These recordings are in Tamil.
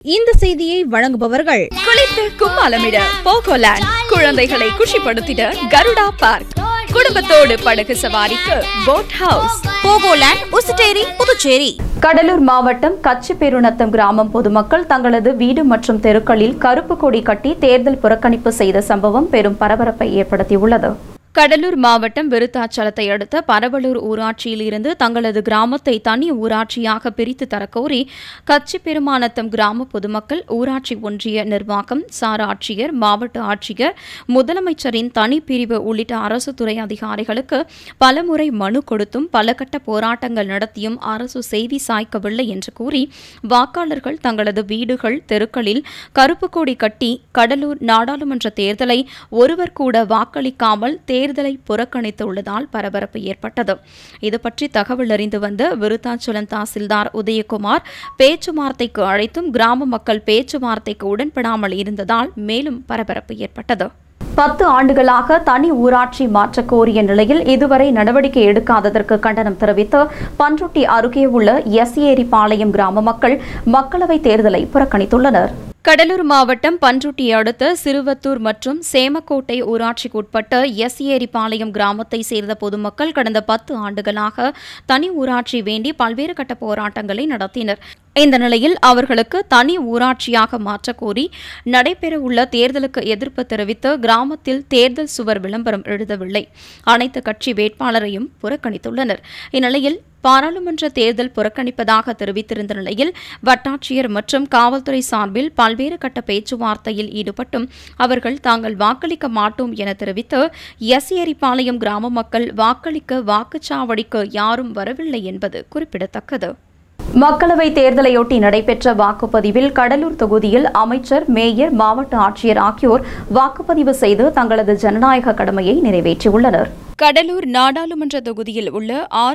இந்த செய்தியை வழங்குபவர்கள் குளித்து கும்மாளமிட போகோலேண்ட், குழந்தைகளை குஷிப்படுத்திட கருடா பார்க், குடும்பத்தோடு படகு சவாரிக்கு boat house, Pogoland, Usuteri, Puducherry. Cuddalore மாவட்டம் கச்சிப்பேருநத்தம் கிராமம் பொதுமக்கள் தங்களது வீடு மற்றும் தெருக்களில் கருப்பு கொடி கட்டி தேர்தல் புறக்கணிப்பு செய்த சம்பவம் பெரும் பரபரப்பை ஏற்படுத்தியுள்ளது. கடலூர் மாவட்டம் விருத்தாச்சலத்தை அடுத்த பரவலூர் ஊராட்சியில் இருந்து தங்களது கிராமத்தை தனி ஊராட்சியாக பிரித்து தரக்கோரி கச்சிப்பெருமாநத்தம் கிராம பொதுமக்கள் ஊராட்சி ஒன்றிய நிர்வாகம், சார் ஆட்சியர், மாவட்ட ஆட்சியர், முதலமைச்சரின் தனிப்பிரிவு உள்ளிட்ட அரசு துறை அதிகாரிகளுக்கு பலமுறை மனு கொடுத்தும் பல கட்ட போராட்டங்கள் நடத்தியும் அரசு செய்தி சாய்க்கவில்லை என்று கூறி வாக்காளர்கள் தங்களது வீடுகள், தெருக்களில் கருப்பு கொடி கட்டி கடலூர் நாடாளுமன்ற தேர்தலை ஒருவர் கூட வாக்களிக்காமல் தேர்தலை புறக்கணித்துள்ளதால் பரபரப்பு ஏற்பட்டது. இதுபற்றி தகவல் அறிந்து வந்த விருத்தாச்சலம் தாசில்தார் உதயகுமார் பேச்சுவார்த்தைக்கு அழைத்தும் கிராம மக்கள் பேச்சுவார்த்தைக்கு உடன்படாமல் இருந்ததால் மேலும் பரபரப்பு ஏற்பட்டது. 10 ஆண்டுகளாக தனி ஊராட்சி மாற்றக் கோரிய நிலையில் இதுவரை நடவடிக்கை எடுக்காததற்கு கண்டனம் தெரிவித்து பன்ருட்டி அருகே உள்ள எஸ்ஏரிபாளையம் கிராம மக்கள் மக்களவைத் தேர்தலை புறக்கணித்துள்ளனர். கடலூர் மாவட்டம் பன்ருட்டி அடுத்த சிறுவத்தூர் மற்றும் சேமக்கோட்டை ஊராட்சிக்கு உட்பட்ட எஸ்ஏரிபாளையம் கிராமத்தை சேர்ந்த பொதுமக்கள் கடந்த 10 ஆண்டுகளாக தனி ஊராட்சி வேண்டி பல்வேறு கட்ட போராட்டங்களை நடத்தினர். இந்த நிலையில் அவர்களுக்கு தனி ஊராட்சியாக மாற்றக்கோரி நடைபெறவுள்ள தேர்தலுக்கு எதிர்ப்பு தெரிவித்து கிராமத்தில் தேர்தல் சுவர் விளம்பரம் எழுதவில்லை. அனைத்து கட்சி வேட்பாளரையும் புறக்கணித்துள்ளனர். இந்நிலையில் பாராளுமன்ற தேர்தல் புறக்கணிப்பதாக தெரிவித்திருந்த நிலையில் வட்டாட்சியர் மற்றும் காவல்துறை சார்பில் பல்வேறு கட்ட பேச்சுவார்த்தையில் ஈடுபட்டும் அவர்கள் தாங்கள் வாக்களிக்க மாட்டோம் என தெரிவித்து எஸ்ஏரிபாளையம் கிராம மக்கள் வாக்களிக்க வாக்குச்சாவடிக்கு யாரும் வரவில்லை என்பது குறிப்பிடத்தக்கது. மக்களவைத் தேர்தலையொட்டி நடைபெற்ற வாக்குப்பதிவில் கடலூர் தொகுதியில் அமைச்சர், மேயர், மாவட்ட ஆட்சியர் ஆகியோர் வாக்குப்பதிவு செய்து தங்களது ஜனநாயக கடமையை நிறைவேற்றியுள்ளனர். கடலூர் நாடாளுமன்ற தொகுதியில் உள்ள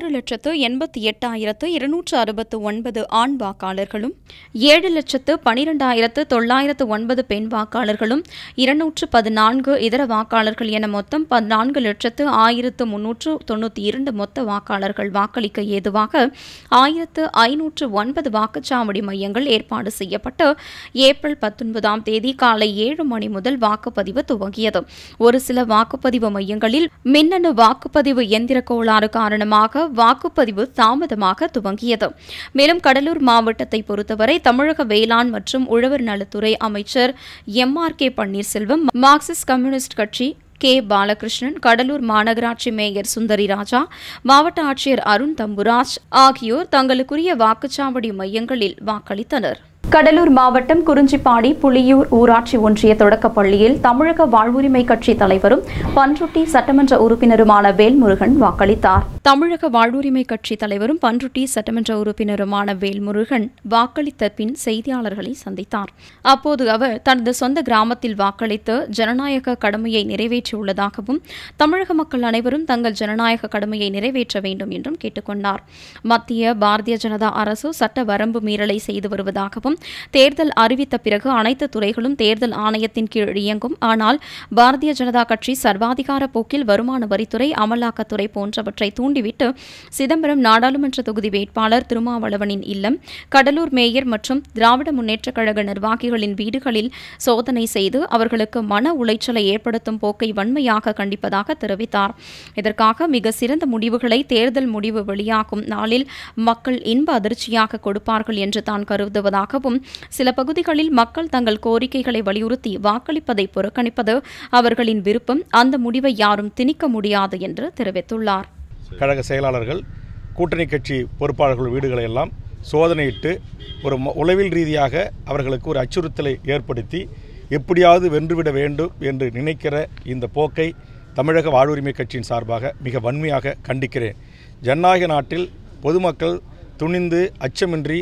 6,88,269 ஆண் வாக்காளர்களும் 7,12,909 பெண் வாக்காளர்களும் 214 இதர வாக்காளர்கள் என மொத்தம் 14,1392 மொத்த வாக்காளர்கள் வாக்களிக்க ஏதுவாக 1,509 வாக்குச்சாவடி மையங்கள் ஏற்பாடு செய்யப்பட்டு ஏப்ரல் 19ஆம் தேதி காலை 7 மணி முதல் வாக்குப்பதிவு துவங்கியது. ஒரு சில வாக்குப்பதிவு மையங்களில் மின்னணு வாக்குப்பதிவு எந்திர கோளாறு காரணமாக வாக்குப்பதிவு தாமதமாக துவங்கியது. மேலும் கடலூர் மாவட்டத்தை பொறுத்தவரை தமிழக வேளாண் மற்றும் உழவர் நலத்துறை அமைச்சர் MRK பன்னீர்செல்வம், மார்க்சிஸ்ட் கம்யூனிஸ்ட் கட்சி கே. பாலகிருஷ்ணன், கடலூர் மாநகராட்சி மேயர் சுந்தரி ராஜா, மாவட்ட ஆட்சியர் அருண் தம்புராஜ் ஆகியோர் தங்களுக்குரிய வாக்குச்சாவடி மையங்களில் வாக்களித்தனர். கடலூர் மாவட்டம் குறிஞ்சிப்பாடி புலியூர் ஊராட்சி ஒன்றிய தொடக்கப் பள்ளியில் தமிழக வாழ்வுரிமை கட்சி தலைவரும் பன்ருட்டி சட்டமன்ற உறுப்பினருமான வேல்முருகன் வாக்களித்தார். தமிழக வாழ்வுரிமை கட்சி தலைவரும் பன்ருட்டி சட்டமன்ற உறுப்பினருமான வேல்முருகன் வாக்களித்த பின் செய்தியாளர்களை சந்தித்தார். அப்போது அவர் தனது சொந்த கிராமத்தில் வாக்களித்து ஜனநாயக கடமையை நிறைவேற்றியுள்ளதாகவும் தமிழக மக்கள் அனைவரும் தங்கள் ஜனநாயக கடமையை நிறைவேற்ற வேண்டும் என்றும் கேட்டுக் கொண்டார். மத்திய பாரதிய ஜனதா அரசு சட்ட வரம்பு மீறலை செய்து வருவதாகவும் தேர்தல் அறிவித்த பிறகு அனைத்து துறைகளும் தேர்தல் ஆணையத்தின் கீழ் இயங்கும். ஆனால் பாரதிய ஜனதா கட்சி சர்வாதிகார போக்கில் வருமான வரித்துறை, அமலாக்கத்துறை போன்றவற்றை தூண்டிவிட்டு சிதம்பரம் நாடாளுமன்ற தொகுதி வேட்பாளர் திருமாவளவனின் இல்லம், கடலூர் மேயர் மற்றும் திராவிட முன்னேற்றக் கழக நிர்வாகிகளின் வீடுகளில் சோதனை செய்து அவர்களுக்கு மன உளைச்சலை ஏற்படுத்தும் போக்கை வன்மையாக கண்டிப்பதாக தெரிவித்தார். இதற்காக மிக சிறந்த முடிவுகளை தேர்தல் முடிவு வெளியாகும் நாளில் மக்கள் இன்ப அதிர்ச்சியாக கொடுப்பார்கள் என்று தான் கருதுவதாகவும், சில பகுதிகளில் மக்கள் தங்கள் கோரிக்கைகளை வலியுறுத்தி வாக்களிப்பதை புறக்கணிப்பது அவர்களின் விருப்பம், அந்த முடிவை யாரும் திணிக்க முடியாது என்று தெரிவித்துள்ளார். கழக செயலாளர்கள், கூட்டணி கட்சி பொறுப்பாளர்கள் வீடுகளை எல்லாம் சோதனையிட்டு ஒரு உளவில் ரீதியாக அவர்களுக்கு ஒரு அச்சுறுத்தலை ஏற்படுத்தி எப்படியாவது வென்றுவிட வேண்டும் என்று நினைக்கிற இந்த போக்கை தமிழக வாழ்வுரிமை கட்சியின் சார்பாக மிக வன்மையாக கண்டிக்கிறேன். ஜனநாயக நாட்டில் பொதுமக்கள் துணிந்து அச்சமின்றி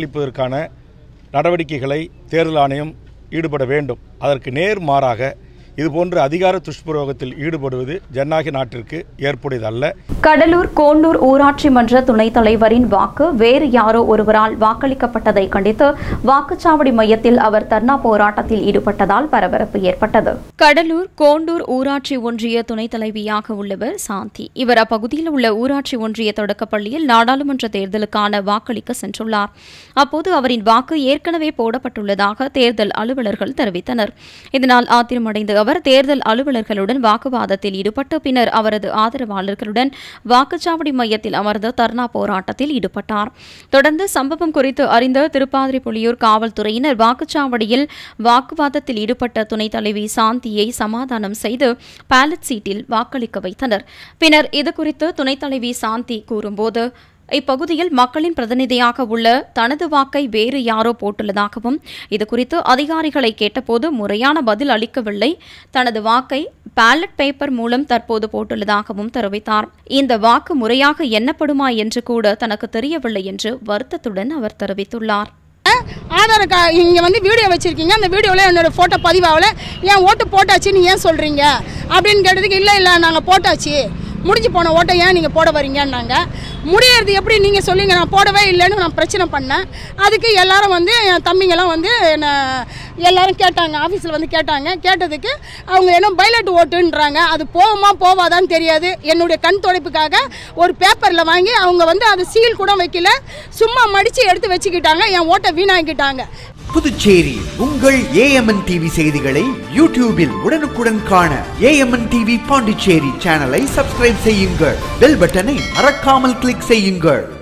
வாக்களிப்பதற்கான நடவடிக்கைகளை தேர்தல் ஆணையம் ஈடுபட வேண்டும். அதற்கு நேர்மாறாக இதுபோன்ற அதிகார துஷ்பிரயோகத்தில் ஈடுபடுவது ஜனநாயக நாட்டிற்கு ஏற்புடையதல்ல. கடலூர் கோண்டூர் ஊராட்சி மன்ற துணைத் தலைவரின் வாக்கு வேறு யாரோ ஒருவரால் வாக்களிக்கப்பட்டதை கண்டித்து வாக்குச்சாவடி மையத்தில் அவர் தர்ணா போராட்டத்தில் ஈடுபட்டதால் பரபரப்பு ஏற்பட்டது. கடலூர் கோண்டூர் ஊராட்சி ஒன்றிய துணைத் தலைவியாக உள்ளவர் சாந்தி. இவர் அப்பகுதியில் உள்ள ஊராட்சி ஒன்றிய தொடக்கப்பள்ளியில் நாடாளுமன்ற தேர்தலுக்கான வாக்களிக்க சென்றுள்ளார். அப்போது அவரின் வாக்கு ஏற்கனவே போடப்பட்டுள்ளதாக தேர்தல் அலுவலர்கள் தெரிவித்தனர். இதனால் ஆத்திரமடைந்த அவர் தேர்தல் அலுவலர்களுடன் வாக்குவாதத்தில் ஈடுபட்டு பின்னர் அவரது ஆதரவாளர்களுடன் வாக்குச்சாவடி மையத்தில் அமர்ந்து தர்ணா போராட்டத்தில் ஈடுபட்டார். தொடர்ந்து சம்பவம் குறித்து அறிந்த திருப்பாதிரிப்புலியூர் காவல்துறையினர் வாக்குச்சாவடியில் வாக்குவாதத்தில் ஈடுபட்ட துணைத் தலைவி சாந்தியை சமாதானம் செய்து பேலட் சீட்டில் வாக்களிக்க வைத்தனர். பின்னர் இதுகுறித்து துணைத் தலைவி சாந்தி கூறும்போது, இப்பகுதியில் மக்களின் பிரதிநிதியாக உள்ள தனது வாக்கை வேறு யாரோ போட்டுள்ளதாகவும் இதுகுறித்து அதிகாரிகளை கேட்டபோது முறையான பதில் அளிக்கவில்லை. தனது வாக்கை பேலட் பேப்பர் மூலம் தற்போது போட்டுள்ளதாகவும் தெரிவித்தார். இந்த வாக்கு முறையாக எண்ணப்படுமா என்று கூட தனக்கு தெரியவில்லை என்று வருத்தத்துடன் அவர் தெரிவித்துள்ளார். ஆதார் கார்டு இங்கே வந்து வீடியோ வச்சுருக்கீங்க, அந்த வீடியோவில் என்னோடய ஃபோட்டோ பதிவாகல, ஏன் ஓட்டு போட்டாச்சுன்னு ஏன் சொல்கிறீங்க அப்படின்னு கேட்டதுக்கு இல்லை நாங்கள் போட்டாச்சு, முடிஞ்சு போன ஓட்டை ஏன் நீங்கள் போட வரீங்கன்னாங்க. முடியறது எப்படி நீங்கள் சொல்லிங்க, நான் போடவே இல்லைன்னு நான் பிரச்சனை பண்ணேன். அதுக்கு எல்லாரும் வந்து என் தம்பிங்கெல்லாம் வந்து என்னை எல்லாரும் கேட்டாங்க, ஆஃபீஸில் வந்து கேட்டதுக்கு அவங்க என்ன பைலட் ஓட்டுன்றாங்க. அது போகுமா போவாதான்னு தெரியாது. என்னுடைய கண் துடைப்புக்காக ஒரு பேப்பரில் வாங்கி அவங்க வந்து அதை சீல் கூட வைக்கல, சும்மா மடித்து எடுத்து வச்சுக்கிட்டாங்க, என் ஓட்டை வீணாக்கிட்டாங்க. புதுச்சேரி உங்கள் AMN TV செய்திகளை யூடியூபில் உடனுக்குடன் காண AMN TV பாண்டிச்சேரி சேனலை சப்ஸ்கிரைப் செய்யுங்கள். பெல் பட்டனை மறக்காமல் கிளிக் செய்யுங்கள்.